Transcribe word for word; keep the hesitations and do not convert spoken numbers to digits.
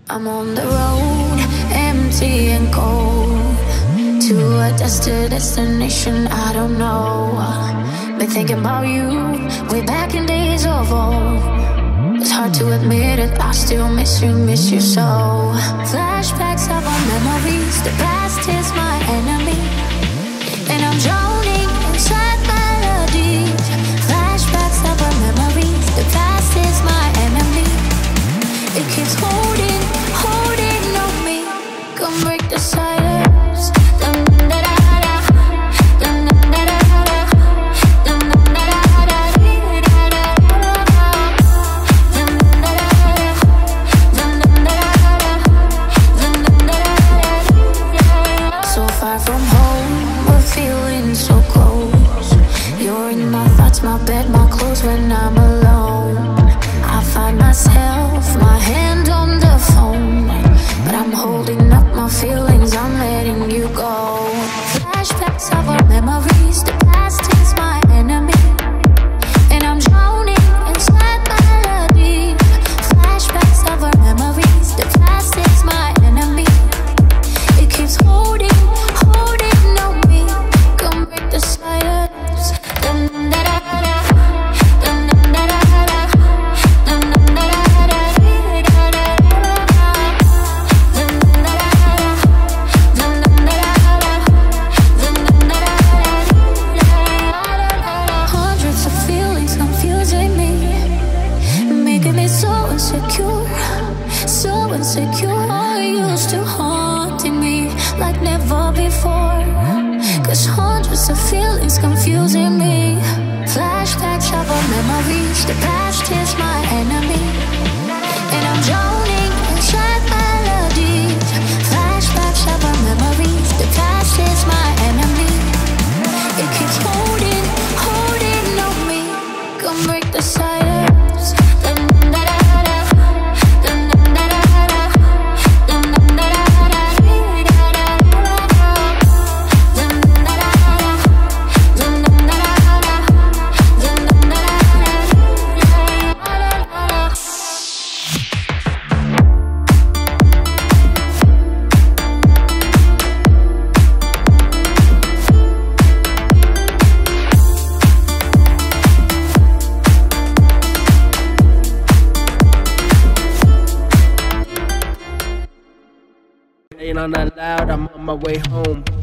I'm on the road, empty and cold, to a destined destination I don't know. Been thinking about you, way back in days of old. It's hard to admit it, I still miss you, miss you so. Flashbacks of our memories, the past is my enemy, and I'm drowning inside melodies. Flashbacks of our memories, the past is my enemy. It keeps holding, holding on me. Come break the silence. Dun, dun, da, da, da. Dun, dun, da, da, da. Dun, dun, da, da, da. Dun, dun, da, da, da. Dun, dun, da, da, da. Dun, dun, da, da, da. So far from home, but feeling so close. You're in my thoughts, my bed, my clothes when I'm alone. I find myself, my hand on the phone, but I'm holding up my feelings, I'm letting you go. Flashbacks of our memories, the past is my enemy, and I'm drowning inside melody. Flashbacks of our memories, the past is my enemy. It keeps holding, holding on me. Come break the silence. Dun, dun, da, da, da. Dun, dun, da, da, da. Dun, dun, da, da, da. Dun, dun, da, da, da. Dun, dun, da, da, da. Dun, dun, da, da, da. Hundreds of feelings confusing me, making me so insecure, so insecure. All used to haunting me like never before. Cause hundreds of feelings confusing me. Flashbacks of our memories, the past is my enemy, and I'm drowning inside melodies. Flashbacks of our memories, the past is my enemy. It keeps holding, holding on me. Come break the silence. Dun, dun, da, da, da. Dun, dun, da, da, da. Dun, dun, da, da, da. Dun, dun, da, da, da. Dun, dun, da, da, da. Dun, dun, da, da, da. Ain't on that loud, I'm on my way home.